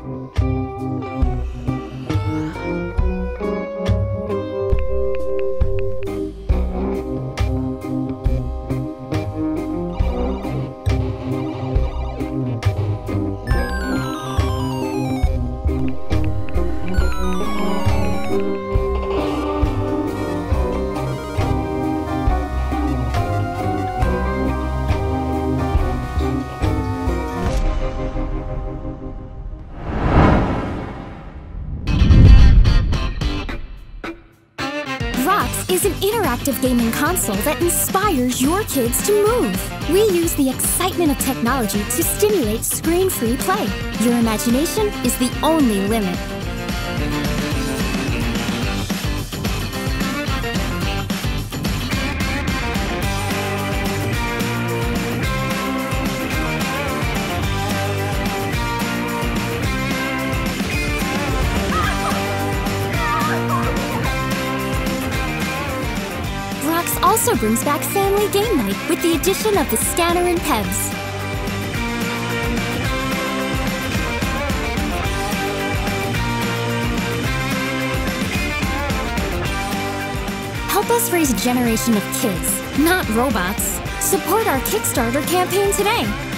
Vrox is an interactive gaming console that inspires your kids to move. We use the excitement of technology to stimulate screen-free play. Your imagination is the only limit. Vrox also brings back family game night with the addition of the scanner and PEBs. Help us raise a generation of kids, not robots. Support our Kickstarter campaign today.